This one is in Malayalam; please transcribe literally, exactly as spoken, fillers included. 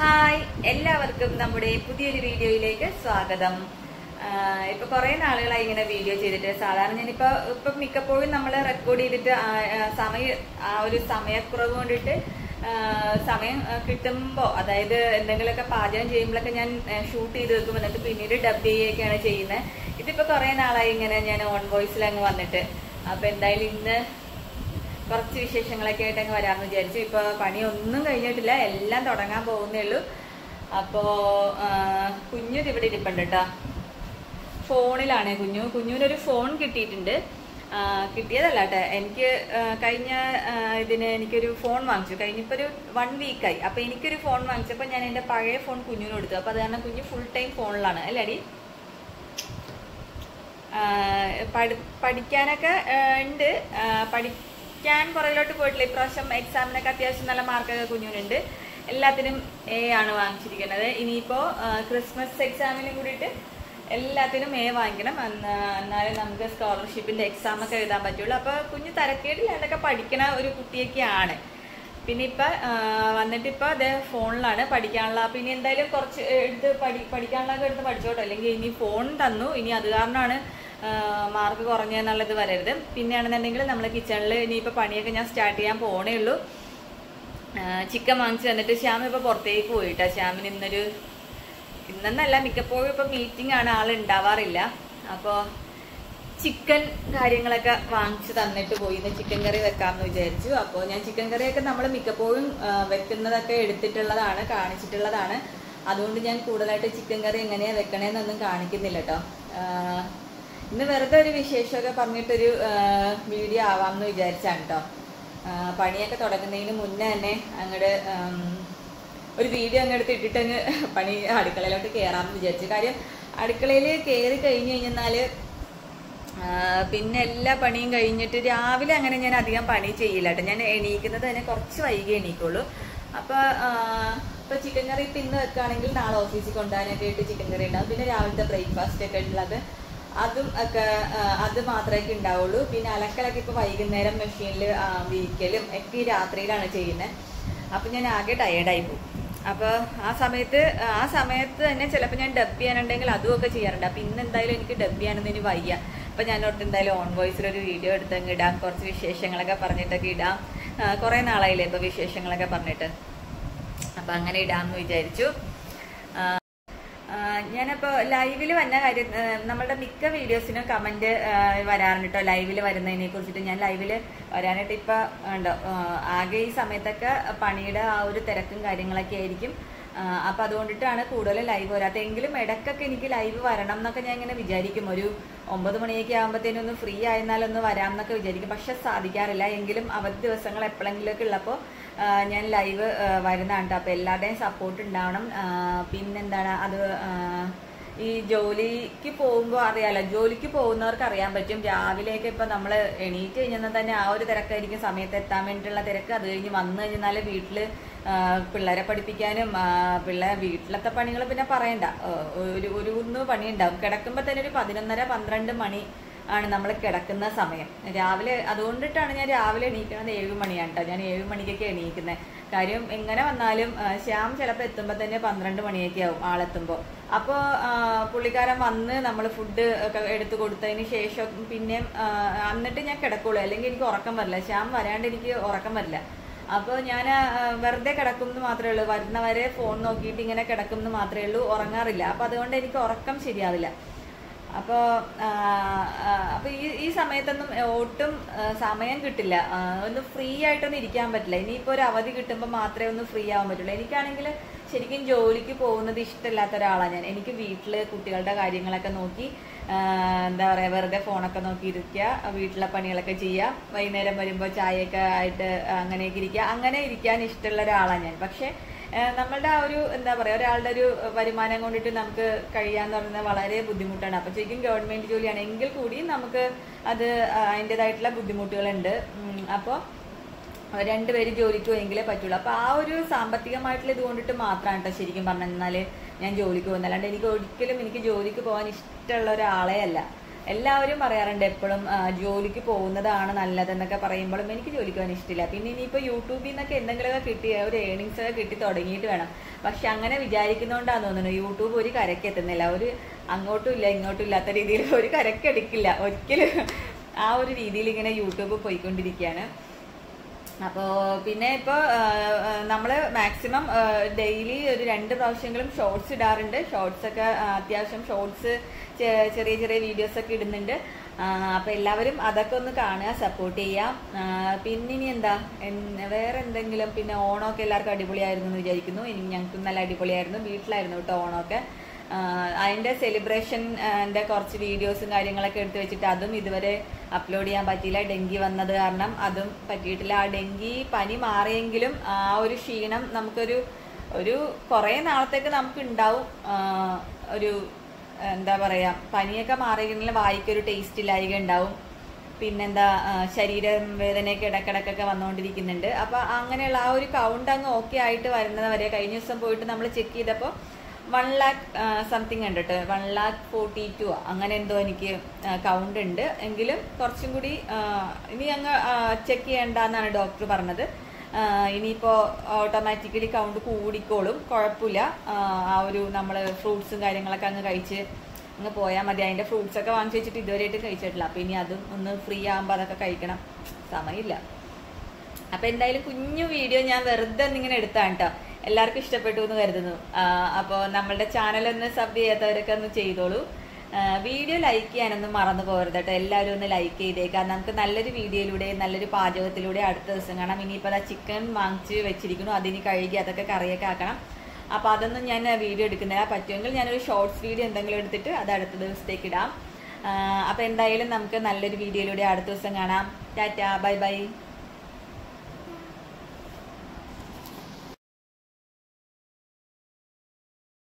ഹായ്, എല്ലാവർക്കും നമ്മുടെ പുതിയൊരു വീഡിയോയിലേക്ക് സ്വാഗതം. ഇപ്പൊ കുറെ നാളുകളായി ഇങ്ങനെ വീഡിയോ ചെയ്തിട്ട്. സാധാരണ ഞാനിപ്പോ ഇപ്പൊ മിക്കപ്പോഴും നമ്മൾ റെക്കോർഡ് ചെയ്തിട്ട് സമയ ആ ഒരു സമയക്കുറവ് കൊണ്ടിട്ട് സമയം കിട്ടുമ്പോ, അതായത് എന്തെങ്കിലുമൊക്കെ പാചകം ചെയ്യുമ്പോഴൊക്കെ ഞാൻ ഷൂട്ട് ചെയ്ത് വെക്കും, എന്നിട്ട് പിന്നീട് ഡബ് ചെയ്യുകയൊക്കെയാണ് ചെയ്യുന്നത്. ഇതിപ്പോ കുറെ നാളായി ഇങ്ങനെ ഞാൻ ഓൺ വോയിസിൽ അങ്ങ് വന്നിട്ട്. അപ്പൊ എന്തായാലും ഇന്ന് കുറച്ച് വിശേഷങ്ങളൊക്കെ ആയിട്ട് അങ്ങ് വരാമെന്ന് വിചാരിച്ചു. ഇപ്പൊ പണിയൊന്നും കഴിഞ്ഞിട്ടില്ല, എല്ലാം തുടങ്ങാൻ പോകുന്നേ ഉള്ളൂ. അപ്പോ കുഞ്ഞു ഇവിടെ ഇരിപ്പുണ്ട് കേട്ടോ. ഫോണിലാണ് കുഞ്ഞു. കുഞ്ഞുവിനൊരു ഫോൺ കിട്ടിയിട്ടുണ്ട്. കിട്ടിയതല്ല കേട്ടോ, എനിക്ക് കഴിഞ്ഞ ഇതിന് എനിക്കൊരു ഫോൺ വാങ്ങിച്ചു. കഴിഞ്ഞിപ്പോ ഒരു വൺ വീക്കായി. അപ്പൊ എനിക്കൊരു ഫോൺ വാങ്ങിച്ചപ്പോ ഞാൻ എന്റെ പഴയ ഫോൺ കുഞ്ഞിന് കൊടുത്തു. അപ്പൊ അത് കാരണം കുഞ്ഞു ഫുൾ ടൈം ഫോണിലാണ് അല്ലേടി. പഠിക്കാനൊക്കെ ഉണ്ട്. പഠിക്കാൻ പുറകിലോട്ട് പോയിട്ടില്ല. ഇപ്രാവശ്യം എക്സാമിനൊക്കെ അത്യാവശ്യം നല്ല മാർക്കൊക്കെ കുഞ്ഞിനുണ്ട്. എല്ലാത്തിനും എ ആണ് വാങ്ങിച്ചിരിക്കുന്നത്. ഇനിയിപ്പോ ക്രിസ്മസ് എക്സാമിനും കൂടിയിട്ട് എല്ലാത്തിനും എ വാങ്ങിക്കണം. എന്നാലും നമുക്ക് സ്കോളർഷിപ്പിന്റെ എക്സാം ഒക്കെ എഴുതാൻ പറ്റുള്ളൂ. അപ്പൊ കുഞ്ഞ് തരക്കേടില്ല, അതൊക്കെ പഠിക്കണ ഒരു കുട്ടിയൊക്കെയാണ്. പിന്നെ ഇപ്പൊ വന്നിട്ട് ഇപ്പൊ അതേ ഫോണിലാണ് പഠിക്കാനുള്ള. പിന്നെ എന്തായാലും കുറച്ച് എടുത്ത് പഠി പഠിക്കാനുള്ളതൊക്കെ എടുത്ത് പഠിച്ചോട്ടോ. അല്ലെങ്കിൽ ഇനി ഫോൺ തന്നു, ഇനി അത് കാരണമാണ് മാർക്ക് കുറഞ്ഞെന്നുള്ളത് വരരുത്. പിന്നെയാണെന്നുണ്ടെങ്കിൽ നമ്മൾ കിച്ചണിൽ ഇനിയിപ്പോൾ പണിയൊക്കെ ഞാൻ സ്റ്റാർട്ട് ചെയ്യാൻ പോണേ ഉള്ളൂ. ചിക്കൻ വാങ്ങിച്ചു തന്നിട്ട് ശ്യാം ഇപ്പോൾ പുറത്തേക്ക് പോയിട്ടാ. ശ്യാമിന് ഇന്നൊരു ഇന്നെന്നല്ല, മിക്കപ്പോഴും ഇപ്പം മീറ്റിംഗ് ആണ്, ആൾ ഉണ്ടാവാറില്ല. അപ്പോൾ ചിക്കൻ കാര്യങ്ങളൊക്കെ വാങ്ങിച്ചു തന്നിട്ട് പോയി. ഇന്ന് ചിക്കൻ കറി വെക്കാമെന്ന് വിചാരിച്ചു. അപ്പോൾ ഞാൻ ചിക്കൻ കറിയൊക്കെ നമ്മൾ മിക്കപ്പോഴും വെക്കുന്നതൊക്കെ എടുത്തിട്ടുള്ളതാണ്, കാണിച്ചിട്ടുള്ളതാണ്. അതുകൊണ്ട് ഞാൻ കൂടുതലായിട്ട് ചിക്കൻ കറി എങ്ങനെയാണ് വെക്കണേന്നൊന്നും കാണിക്കുന്നില്ല കേട്ടോ. ഇന്ന് വെറുതെ ഒരു വിശേഷമൊക്കെ പറഞ്ഞിട്ടൊരു വീഡിയോ ആവാമെന്ന് വിചാരിച്ചാണ് കേട്ടോ. പണിയൊക്കെ തുടങ്ങുന്നതിന് മുന്നേ തന്നെ അങ്ങോട്ട് ഒരു വീഡിയോ അങ്ങ് എടുത്ത് ഇട്ടിട്ടങ്ങ് പണി അടുക്കളയിലോട്ട് കയറാമെന്ന് വിചാരിച്ചു. കാര്യം അടുക്കളയിൽ കയറി കഴിഞ്ഞ് കഴിഞ്ഞാൽ പിന്നെ എല്ലാ പണിയും കഴിഞ്ഞിട്ട് രാവിലെ അങ്ങനെ ഞാൻ അധികം പണി ചെയ്യില്ല കേട്ടോ. ഞാൻ എണീക്കുന്നത് തന്നെ കുറച്ച് വൈകി എണീക്കുള്ളൂ. അപ്പോൾ ഇപ്പോൾ ചിക്കൻ കറി ഇപ്പം ഇന്ന് വെക്കുകയാണെങ്കിൽ നാളെ ഓഫീസിൽ കൊണ്ടുപോകാനൊക്കെ ആയിട്ട് ചിക്കൻ കറി ഉണ്ടാവും. പിന്നെ രാവിലത്തെ ബ്രേക്ക്ഫാസ്റ്റ് ഒക്കെ ഉള്ളത് അതും ഒക്കെ അത് മാത്രമേ ഉണ്ടാവുള്ളൂ. പിന്നെ അലക്കലൊക്കെ ഇപ്പോൾ വൈകുന്നേരം മെഷീനിൽ വിരിക്കലും ഒക്കെ ഈ രാത്രിയിലാണ് ചെയ്യുന്നത്. അപ്പം ഞാൻ ആകെ ടയേർഡായി പോകും. അപ്പോൾ ആ സമയത്ത് ആ സമയത്ത് തന്നെ ചിലപ്പോൾ ഞാൻ ഡബ് ചെയ്യാനുണ്ടെങ്കിൽ അതുമൊക്കെ ചെയ്യാറുണ്ട്. അപ്പം ഇന്ന് എന്തായാലും എനിക്ക് ഡബ് ചെയ്യാനൊന്നും ഇനി വയ്യ. അപ്പം ഞാൻ ഓർത്ത് എന്തായാലും ഓൺ വോയിസിലൊരു വീഡിയോ എടുത്തങ്ങ് ഇടാം, കുറച്ച് വിശേഷങ്ങളൊക്കെ പറഞ്ഞിട്ടൊക്കെ ഇടാം. കുറേ നാളായില്ലേ ഇപ്പോൾ വിശേഷങ്ങളൊക്കെ പറഞ്ഞിട്ട്. അപ്പം അങ്ങനെ ഇടാമെന്ന് വിചാരിച്ചു. ഞാനിപ്പോൾ ലൈവിൽ വന്ന കാര്യം, നമ്മളുടെ മിക്ക വീഡിയോസിനും കമൻറ്റ് വരാറുണ്ട് കേട്ടോ. ലൈവിൽ വരുന്നതിനെ കുറിച്ചിട്ട് ഞാൻ ലൈവിൽ വരാനായിട്ട് ഇപ്പം ഉണ്ടോ ആകെ ഈ സമയത്തൊക്കെ പണിയുടെ ആ ഒരു തിരക്കും കാര്യങ്ങളൊക്കെ ആയിരിക്കും. അപ്പം അതുകൊണ്ടിട്ടാണ് കൂടുതൽ ലൈവ് വരാത്തത്. എങ്കിലും ഇടയ്ക്കൊക്കെ എനിക്ക് ലൈവ് വരണം എന്നൊക്കെ ഞാൻ ഇങ്ങനെ വിചാരിക്കും. ഒരു ഒമ്പത് മണിയൊക്കെ ആകുമ്പോഴത്തേനും ഒന്ന് ഫ്രീ ആയിരുന്നാലൊന്ന് വരാം എന്നൊക്കെ വിചാരിക്കും. പക്ഷെ സാധിക്കാറില്ല. എങ്കിലും അവധി ദിവസങ്ങൾ എപ്പോഴെങ്കിലുമൊക്കെ ഉള്ളപ്പോൾ ഞാൻ ലൈവ് വരുന്നതാണ് കേട്ടോ. അപ്പോൾ എല്ലാവരുടെയും സപ്പോർട്ട് ഉണ്ടാവണം. പിന്നെന്താണ്, അത് ഈ ജോലിക്ക് പോകുമ്പോൾ അറിയാലോ, ജോലിക്ക് പോകുന്നവർക്ക് അറിയാൻ പറ്റും. രാവിലെയൊക്കെ ഇപ്പം നമ്മൾ എണീറ്റ് കഴിഞ്ഞാൽ തന്നെ ആ ഒരു തിരക്കായിരിക്കും, സമയത്ത് എത്താൻ വേണ്ടിയിട്ടുള്ള തിരക്ക്. അത് കഴിഞ്ഞ് വന്നു കഴിഞ്ഞാൽ വീട്ടിൽ പിള്ളേരെ പഠിപ്പിക്കാനും പിള്ളേർ വീട്ടിലത്തെ പണികൾ പിന്നെ പറയണ്ട, ഒരു ഒരു ഒന്ന് പണിയുണ്ടാവും. കിടക്കുമ്പോൾ തന്നെ ഒരു പതിനൊന്നര പന്ത്രണ്ട് മണി ആണ് നമ്മൾ കിടക്കുന്ന സമയം രാവിലെ. അതുകൊണ്ടിട്ടാണ് ഞാൻ രാവിലെ എണീക്കുന്നത് ഏഴ് മണിയാണ് കേട്ടോ. ഞാൻ ഏഴ് മണിക്കൊക്കെ എണീക്കുന്നത്. കാര്യം എങ്ങനെ വന്നാലും ശ്യാം ചിലപ്പോൾ എത്തുമ്പോൾ തന്നെ പന്ത്രണ്ട് മണിയൊക്കെ ആവും ആളെത്തുമ്പോൾ. അപ്പോൾ പുള്ളിക്കാരൻ വന്ന് നമ്മൾ ഫുഡ് ഒക്കെ എടുത്ത് കൊടുത്തതിന് ശേഷം പിന്നെ എന്നിട്ട് ഞാൻ കിടക്കുള്ളൂ. അല്ലെങ്കിൽ എനിക്ക് ഉറക്കം വരില്ല. ശ്യാം വരാണ്ട് എനിക്ക് ഉറക്കം വരില്ല. അപ്പോൾ ഞാൻ വെറുതെ കിടക്കുമെന്ന് മാത്രമേ ഉള്ളൂ. വരുന്നവരെ ഫോൺ നോക്കിയിട്ട് ഇങ്ങനെ കിടക്കുമെന്ന് മാത്രമേ ഉള്ളൂ, ഉറങ്ങാറില്ല. അപ്പോൾ അതുകൊണ്ട് എനിക്ക് ഉറക്കം ശരിയാവില്ല. അപ്പോൾ അപ്പോൾ ഈ ഈ സമയത്തൊന്നും ഒട്ടും സമയം കിട്ടില്ല, ഒന്ന് ഫ്രീ ആയിട്ടൊന്നും ഇരിക്കാൻ പറ്റില്ല. ഇനിയിപ്പോൾ ഒരു അവധി കിട്ടുമ്പോൾ മാത്രമേ ഒന്ന് ഫ്രീ ആവാൻ പറ്റുള്ളൂ. എനിക്കാണെങ്കിൽ ശരിക്കും ജോലിക്ക് പോകുന്നത് ഇഷ്ടമില്ലാത്ത ഒരാളാണ് ഞാൻ. എനിക്ക് വീട്ടിൽ കുട്ടികളുടെ കാര്യങ്ങളൊക്കെ നോക്കി എന്താ പറയുക, വെറുതെ ഫോണൊക്കെ നോക്കി ഇരിക്കുക, വീട്ടിലെ പണികളൊക്കെ ചെയ്യുക, വൈകുന്നേരം വരുമ്പോൾ ചായയൊക്കെ ആയിട്ട് അങ്ങനെയൊക്കെ ഇരിക്കുക. അങ്ങനെ ഇരിക്കാൻ ഇഷ്ടമുള്ള ഒരാളാണ് ഞാൻ. പക്ഷേ നമ്മളുടെ ആ ഒരു എന്താ പറയുക, ഒരാളുടെ ഒരു വരുമാനം കൊണ്ടിട്ട് നമുക്ക് കഴിയാന്ന് പറയുന്നത് വളരെ ബുദ്ധിമുട്ടാണ്. അപ്പം ശരിക്കും ഗവൺമെന്റ് ജോലിയാണ് എങ്കിൽ കൂടി നമുക്ക് അത് അതിൻ്റെതായിട്ടുള്ള ബുദ്ധിമുട്ടുകളുണ്ട്. അപ്പോൾ രണ്ടുപേര് ജോലിക്ക് പോയെങ്കിലേ പറ്റുള്ളൂ. അപ്പോൾ ആ ഒരു സാമ്പത്തികമായിട്ടുള്ള ഇത് കൊണ്ടിട്ട് മാത്രമാണ് കേട്ടോ ശരിക്കും പറഞ്ഞാൽ ഞാൻ ജോലിക്ക് പോകുന്നത്. അല്ലാണ്ട് എനിക്ക് ഒരിക്കലും എനിക്ക് ജോലിക്ക് പോകാൻ ഇഷ്ടമുള്ള ഒരാളെ അല്ല. എല്ലാവരും പറയാറുണ്ട് എപ്പോഴും ജോലിക്ക് പോകുന്നതാണ് നല്ലതെന്നൊക്കെ പറയുമ്പോഴും എനിക്ക് ജോലിക്ക് പോകാൻ ഇഷ്ടമില്ല. പിന്നെ ഇനിയിപ്പോൾ യൂട്യൂബിൽ നിന്നൊക്കെ എന്തെങ്കിലുമൊക്കെ കിട്ടിയ ഒരു ഏണിങ്സ് ഒക്കെ കിട്ടി തുടങ്ങിയിട്ട് വേണം. പക്ഷെ അങ്ങനെ വിചാരിക്കുന്നതുകൊണ്ടാന്ന് തോന്നുന്നു യൂട്യൂബ് ഒരു കരയ്ക്ക് എത്തുന്നില്ല. ഒരു അങ്ങോട്ടും ഇല്ല ഇങ്ങോട്ടും ഇല്ലാത്ത രീതിയിൽ ഒരു കരയ്ക്ക് എടുക്കില്ല ഒരിക്കലും. ആ ഒരു രീതിയിൽ ഇങ്ങനെ യൂട്യൂബ് പോയിക്കൊണ്ടിരിക്കുകയാണ്. അപ്പോൾ പിന്നെ ഇപ്പോൾ നമ്മൾ മാക്സിമം ഡെയിലി ഒരു രണ്ട് പ്രാവശ്യങ്ങളും ഷോർട്സ് ഇടാറുണ്ട്. ഷോർട്സ് ഒക്കെ അത്യാവശ്യം ഷോർട്സ് ചെറിയ ചെറിയ വീഡിയോസ് ഒക്കെ ഇടുന്നുണ്ട്. അപ്പോൾ എല്ലാവരും അതൊക്കെ ഒന്ന് കാണുക, സപ്പോർട്ട് ചെയ്യാം. പിന്നെ ഇനി എന്താ വേറെ എന്തെങ്കിലും, പിന്നെ ഓണമൊക്കെ എല്ലാവർക്കും അടിപൊളിയായിരുന്നു എന്ന് വിചാരിക്കുന്നു. ഇനി ഞങ്ങൾക്ക് നല്ല അടിപൊളിയായിരുന്നു. വീട്ടിലായിരുന്നു കേട്ടോ ഓണമൊക്കെ. അതിൻ്റെ സെലിബ്രേഷൻ്റെ കുറച്ച് വീഡിയോസും കാര്യങ്ങളൊക്കെ എടുത്ത് വെച്ചിട്ട് അതും ഇതുവരെ അപ്ലോഡ് ചെയ്യാൻ പറ്റിയില്ല. ഡെങ്കി വന്നത് കാരണം അതും പറ്റിയിട്ടില്ല. ആ ഡെങ്കി പനി മാറിയെങ്കിലും ആ ഒരു ക്ഷീണം നമുക്കൊരു ഒരു കുറേ നാളത്തേക്ക് നമുക്ക് ഉണ്ടാവും. ഒരു എന്താ പറയുക, പനിയൊക്കെ മാറിയെങ്കിൽ വായിക്കൊരു ടേസ്റ്റ് ഇല്ലായ്ക ഉണ്ടാവും. പിന്നെന്താ ശരീരം വേദനയൊക്കെ ഇടക്കിടക്കൊക്കെ വന്നുകൊണ്ടിരിക്കുന്നുണ്ട്. അപ്പം അങ്ങനെയുള്ള ആ ഒരു കൗണ്ട് അങ്ങ് ഓക്കെ ആയിട്ട് വരുന്നത് വരെ കഴിഞ്ഞ ദിവസം പോയിട്ട് നമ്മൾ ചെക്ക് ചെയ്തപ്പോൾ വൺ ലാക്ക് സംതിങ് ഉണ്ട് കേട്ടോ. വൺ ലാക്ക് ഫോർട്ടി ടു അങ്ങനെ എന്തോ എനിക്ക് കൗണ്ട് ഉണ്ട്. എങ്കിലും കുറച്ചും കൂടി ഇനി അങ്ങ് ചെക്ക് ചെയ്യേണ്ടെന്നാണ് ഡോക്ടർ പറഞ്ഞത്. ഇനിയിപ്പോൾ ഓട്ടോമാറ്റിക്കലി കൗണ്ട് കൂടിക്കോളും, കുഴപ്പമില്ല. ആ ഒരു നമ്മൾ ഫ്രൂട്ട്സും കാര്യങ്ങളൊക്കെ അങ്ങ് കഴിച്ച് അങ്ങ് പോയാൽ മതി. അതിൻ്റെ ഫ്രൂട്ട്സൊക്കെ വാങ്ങിച്ച് വെച്ചിട്ട് ഇതുവരെയായിട്ട് കഴിച്ചിട്ടില്ല. അപ്പോൾ ഇനി അതും ഒന്ന് ഫ്രീ ആകുമ്പോൾ അതൊക്കെ കഴിക്കണം, സമയമില്ല. അപ്പോൾ എന്തായാലും കുഞ്ഞു വീഡിയോ ഞാൻ വെറുതെ ഒന്നിങ്ങനെ എടുത്താണ് കേട്ടോ. എല്ലാവർക്കും ഇഷ്ടപ്പെട്ടു എന്ന് കരുതുന്നു. അപ്പോൾ നമ്മളുടെ ചാനലൊന്ന് സബ് ചെയ്യാത്തവരൊക്കെ ഒന്ന് ചെയ്തോളൂ. വീഡിയോ ലൈക്ക് ചെയ്യാനൊന്നും മറന്നു പോകരുത് കേട്ടോ. എല്ലാവരും ഒന്ന് ലൈക്ക് ചെയ്തേക്കാം. നമുക്ക് നല്ലൊരു വീഡിയോയിലൂടെ നല്ലൊരു പാചകത്തിലൂടെ അടുത്ത ദിവസം കാണാം. ഇനിയിപ്പോൾ അതാ ചിക്കൻ വാങ്ങിച്ച് വെച്ചിരിക്കുന്നു, അതിന് കഴുകി അതൊക്കെ കറിയൊക്കെ ആക്കണം. അപ്പോൾ അതൊന്നും ഞാൻ വീഡിയോ എടുക്കുന്നില്ല. പറ്റുമെങ്കിൽ ഞാനൊരു ഷോർട്സ് വീഡിയോ എന്തെങ്കിലും എടുത്തിട്ട് അത് അടുത്ത ദിവസത്തേക്ക് ഇടാം. അപ്പോൾ എന്തായാലും നമുക്ക് നല്ലൊരു വീഡിയോയിലൂടെ അടുത്ത ദിവസം കാണാം. Tata, bye by.